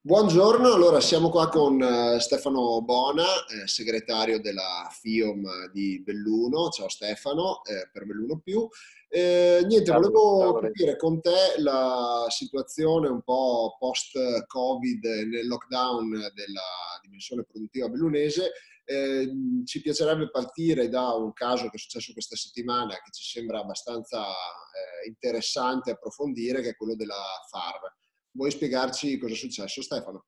Buongiorno, allora siamo qua con Stefano Bona, segretario della FIOM di Belluno. Ciao Stefano, per Belluno più. Niente, Ciao volevo Lorenzo. capire con te la situazione un po' post-Covid nel lockdown della dimensione produttiva bellunese. Ci piacerebbe partire da un caso che è successo questa settimana che ci sembra abbastanza interessante approfondire, che è quello della FAR. Vuoi spiegarci cosa è successo, Stefano?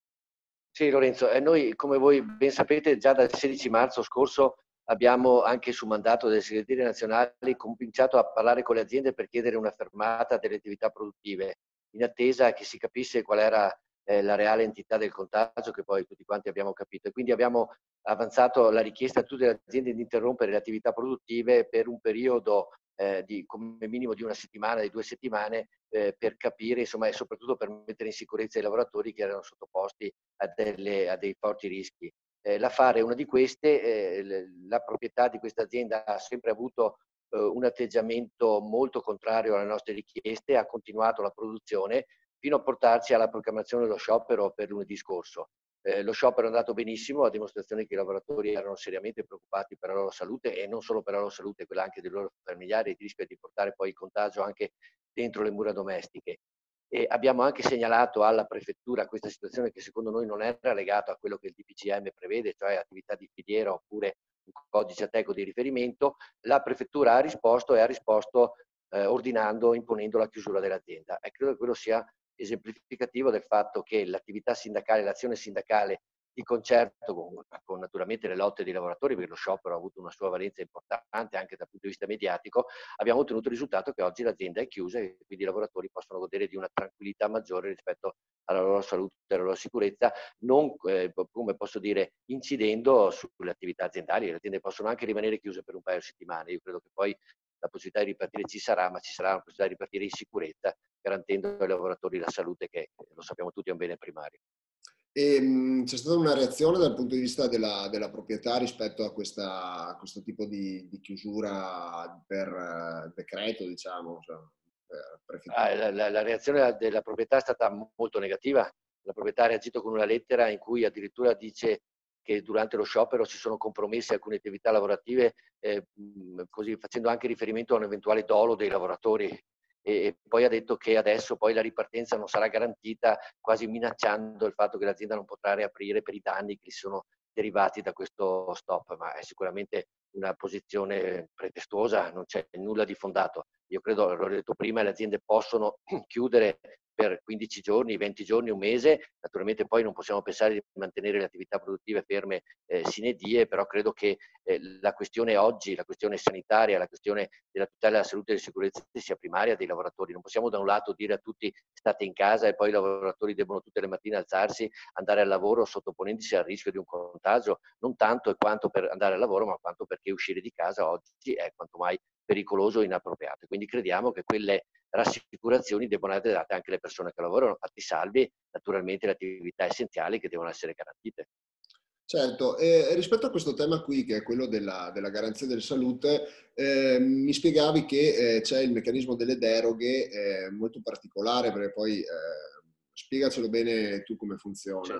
Sì, Lorenzo, noi come voi ben sapete già dal 16 marzo scorso abbiamo anche su mandato delle segreterie nazionali cominciato a parlare con le aziende per chiedere una fermata delle attività produttive, in attesa che si capisse qual era la reale entità del contagio che poi tutti quanti abbiamo capito. E quindi abbiamo avanzato la richiesta a tutte le aziende di interrompere le attività produttive per un periodo di come minimo di una settimana, di 2 settimane, per capire, insomma, e soprattutto per mettere in sicurezza i lavoratori che erano sottoposti a dei forti rischi. La Fare è una di queste, la proprietà di questa azienda ha sempre avuto un atteggiamento molto contrario alle nostre richieste, ha continuato la produzione fino a portarci alla proclamazione dello sciopero per lunedì scorso. Lo sciopero è andato benissimo, a dimostrazione che i lavoratori erano seriamente preoccupati per la loro salute e non solo per la loro salute, quella anche dei loro familiari, il rischio di portare poi il contagio anche dentro le mura domestiche. E abbiamo anche segnalato alla prefettura questa situazione che secondo noi non era legata a quello che il DPCM prevede, cioè attività di filiera oppure un codice Ateco di riferimento. La prefettura ha risposto e ha risposto ordinando, imponendo la chiusura dell'azienda. E credo che quello sia esemplificativo del fatto che l'attività sindacale, l'azione sindacale di concerto con naturalmente le lotte dei lavoratori, perché lo sciopero ha avuto una sua valenza importante anche dal punto di vista mediatico, abbiamo ottenuto il risultato che oggi l'azienda è chiusa e quindi i lavoratori possono godere di una tranquillità maggiore rispetto alla loro salute e alla loro sicurezza, non come posso dire, incidendo sulle attività aziendali. Le aziende possono anche rimanere chiuse per un paio di settimane. Io credo che poi la possibilità di ripartire ci sarà, ma ci sarà la possibilità di ripartire in sicurezza, garantendo ai lavoratori la salute che, lo sappiamo tutti, è un bene primario. E, c'è stata una reazione dal punto di vista della proprietà rispetto a questo tipo di chiusura per decreto, diciamo, cioè, per prefettura. La reazione della proprietà è stata molto negativa. La proprietà ha reagito con una lettera in cui addirittura dice che durante lo sciopero si sono compromesse alcune attività lavorative, così facendo anche riferimento a un eventuale dolo dei lavoratori. E poi ha detto che adesso poi la ripartenza non sarà garantita, quasi minacciando il fatto che l'azienda non potrà riaprire per i danni che sono derivati da questo stop. Ma è sicuramente una posizione pretestuosa, non c'è nulla di fondato. Io credo, l'ho detto prima, le aziende possono chiudere per 15 giorni, 20 giorni, un mese. Naturalmente poi non possiamo pensare di mantenere le attività produttive ferme sine die, però credo che la questione oggi, la questione sanitaria, la questione della tutela della salute e della sicurezza sia primaria dei lavoratori. Non possiamo da un lato dire a tutti state in casa e poi i lavoratori devono tutte le mattine alzarsi, andare al lavoro sottoponendosi al rischio di un contagio, non tanto e quanto per andare al lavoro, ma quanto perché uscire di casa oggi è quanto mai pericoloso e inappropriato. Quindi crediamo che quelle rassicurazioni debbano essere date anche alle persone che lavorano, fatti salvi naturalmente le attività essenziali che devono essere garantite. Certo, e rispetto a questo tema qui, che è quello della garanzia della salute, mi spiegavi che c'è il meccanismo delle deroghe molto particolare, perché poi spiegacelo bene tu come Cioè, funziona.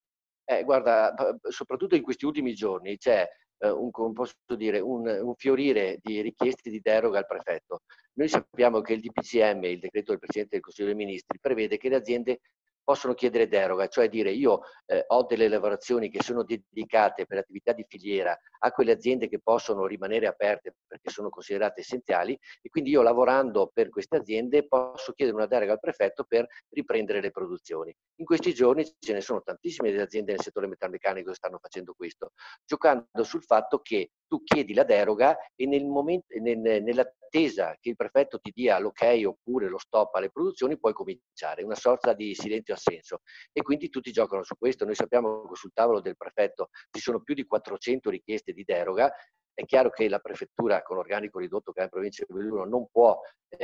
guarda, soprattutto in questi ultimi giorni c'è come posso dire, un fiorire di richieste di deroga al prefetto. Noi sappiamo che il DPCM, il decreto del Presidente del Consiglio dei Ministri, prevede che le aziende possono chiedere deroga, cioè dire io ho delle lavorazioni che sono dedicate per attività di filiera a quelle aziende che possono rimanere aperte perché sono considerate essenziali e quindi io lavorando per queste aziende posso chiedere una deroga al prefetto per riprendere le produzioni. In questi giorni ce ne sono tantissime delle aziende nel settore metalmeccanico che stanno facendo questo, giocando sul fatto che tu chiedi la deroga e nell'attesa che il prefetto ti dia l'ok oppure lo stop alle produzioni puoi cominciare, una sorta di silenzio assenso. E quindi tutti giocano su questo. Noi sappiamo che sul tavolo del prefetto ci sono più di 400 richieste di deroga. È chiaro che la prefettura con organico ridotto che ha in provincia di Belluno non può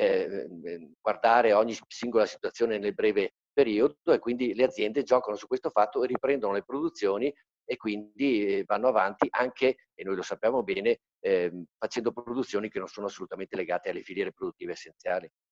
guardare ogni singola situazione nel breve periodo e quindi le aziende giocano su questo fatto e riprendono le produzioni e quindi vanno avanti anche, e noi lo sappiamo bene, facendo produzioni che non sono assolutamente legate alle filiere produttive essenziali.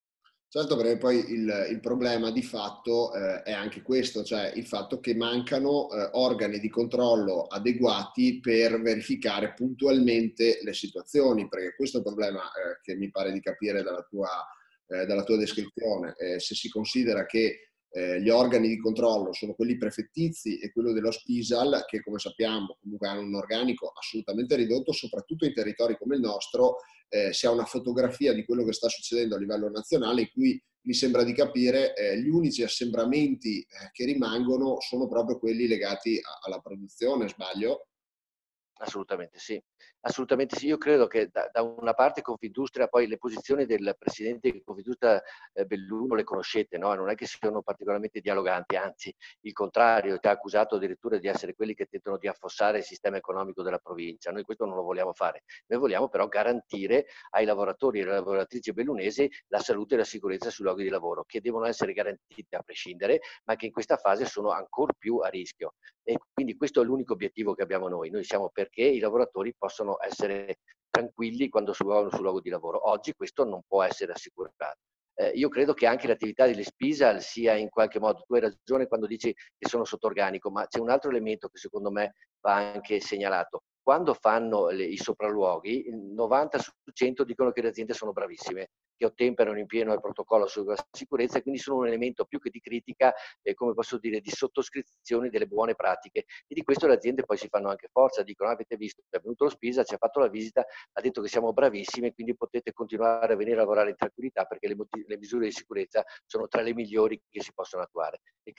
Certo, perché poi il problema di fatto è anche questo, cioè il fatto che mancano organi di controllo adeguati per verificare puntualmente le situazioni, perché questo è il problema che mi pare di capire dalla tua descrizione. Se si considera che gli organi di controllo sono quelli prefettizi e quello dello Spisal, che come sappiamo comunque hanno un organico assolutamente ridotto, soprattutto in territori come il nostro, si ha una fotografia di quello che sta succedendo a livello nazionale, in cui mi sembra di capire gli unici assembramenti che rimangono sono proprio quelli legati alla produzione, sbaglio? Assolutamente sì, assolutamente sì. Io credo che da una parte Confindustria, poi le posizioni del presidente di Confindustria Belluno le conoscete, no? Non è che siano particolarmente dialoganti, anzi il contrario, ti ha accusato addirittura di essere quelli che tentano di affossare il sistema economico della provincia. Noi questo non lo vogliamo fare, noi vogliamo però garantire ai lavoratori e alle lavoratrici bellunesi la salute e la sicurezza sui luoghi di lavoro, che devono essere garantite a prescindere, ma che in questa fase sono ancor più a rischio. E quindi questo è l'unico obiettivo che abbiamo noi. Noi siamo perché i lavoratori possano essere tranquilli quando si trovano sul luogo di lavoro. Oggi questo non può essere assicurato. Io credo che anche l'attività delle Spisal sia in qualche modo, tu hai ragione quando dici che sono sotto organico, ma c'è un altro elemento che secondo me va anche segnalato. Quando fanno i sopralluoghi, il 90 su 100 dicono che le aziende sono bravissime, che ottemperano in pieno al protocollo sulla sicurezza e quindi sono un elemento più che di critica, come posso dire, di sottoscrizione delle buone pratiche. E di questo le aziende poi si fanno anche forza, dicono: avete visto, è venuto lo Spisa, ci ha fatto la visita, ha detto che siamo bravissimi, quindi potete continuare a venire a lavorare in tranquillità perché le misure di sicurezza sono tra le migliori che si possono attuare. E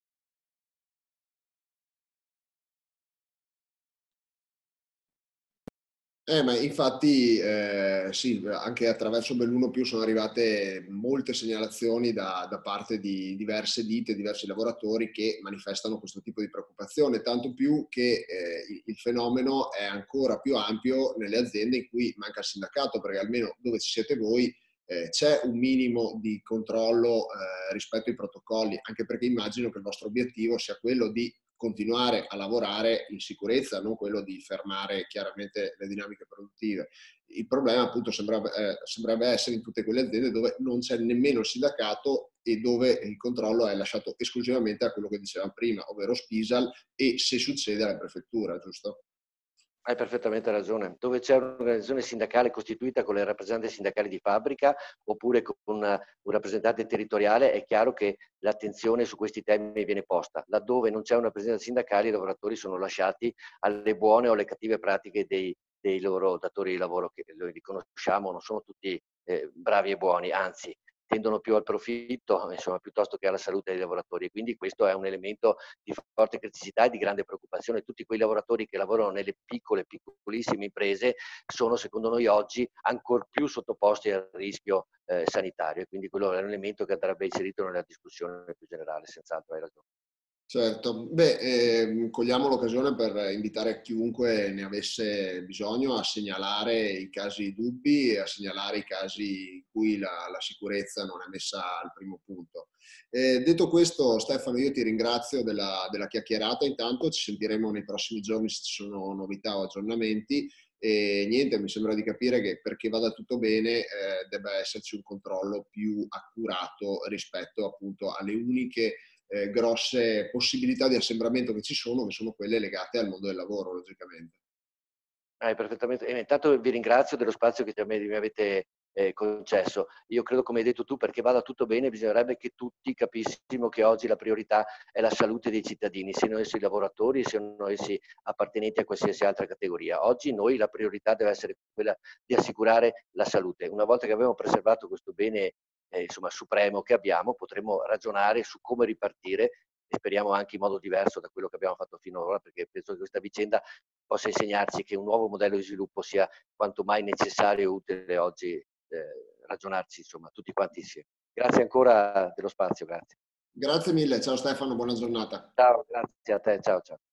Ma infatti sì, anche attraverso Belluno Più sono arrivate molte segnalazioni da parte di diverse ditte, diversi lavoratori che manifestano questo tipo di preoccupazione, tanto più che il fenomeno è ancora più ampio nelle aziende in cui manca il sindacato, perché almeno dove ci siete voi c'è un minimo di controllo rispetto ai protocolli, anche perché immagino che il vostro obiettivo sia quello di continuare a lavorare in sicurezza, non quello di fermare chiaramente le dinamiche produttive. Il problema appunto sembrerebbe essere in tutte quelle aziende dove non c'è nemmeno il sindacato e dove il controllo è lasciato esclusivamente a quello che dicevamo prima, ovvero Spisal e se succede alla prefettura, giusto? hai perfettamente ragione. Dove c'è un'organizzazione sindacale costituita con le rappresentanze sindacali di fabbrica oppure con un rappresentante territoriale, è chiaro che l'attenzione su questi temi viene posta. Laddove non c'è una presenza sindacale, i lavoratori sono lasciati alle buone o alle cattive pratiche dei loro datori di lavoro, che noi riconosciamo, non sono tutti bravi e buoni, anzi tendono più al profitto, insomma, piuttosto che alla salute dei lavoratori. Quindi questo è un elemento di forte criticità e di grande preoccupazione. Tutti quei lavoratori che lavorano nelle piccole, piccolissime imprese sono, secondo noi, oggi ancor più sottoposti al rischio sanitario, e quindi quello è un elemento che andrebbe inserito nella discussione più generale, senz'altro hai ragione. Certo, beh, cogliamo l'occasione per invitare chiunque ne avesse bisogno a segnalare i casi dubbi e a segnalare i casi in cui la sicurezza non è messa al primo punto. Detto questo, Stefano, io ti ringrazio della chiacchierata, intanto ci sentiremo nei prossimi giorni se ci sono novità o aggiornamenti e niente, mi sembra di capire che perché vada tutto bene debba esserci un controllo più accurato rispetto appunto alle uniche grosse possibilità di assembramento che ci sono, che sono quelle legate al mondo del lavoro, logicamente. Hai perfettamente, e intanto vi ringrazio dello spazio che mi avete concesso. Io credo, come hai detto tu, perché vada tutto bene bisognerebbe che tutti capissimo che oggi la priorità è la salute dei cittadini, siano essi lavoratori, siano essi appartenenti a qualsiasi altra categoria. Oggi noi la priorità deve essere quella di assicurare la salute. Una volta che abbiamo preservato questo bene insomma, supremo che abbiamo, potremo ragionare su come ripartire, e speriamo anche in modo diverso da quello che abbiamo fatto finora, perché penso che questa vicenda possa insegnarci che un nuovo modello di sviluppo sia quanto mai necessario e utile oggi ragionarci, insomma, tutti quanti insieme. Grazie ancora dello spazio, grazie. Grazie mille, ciao Stefano, buona giornata. Ciao, grazie a te, ciao ciao.